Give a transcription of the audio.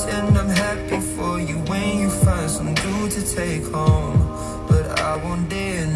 pretend I'm happy for you when you find some dude to take home. But I won't dare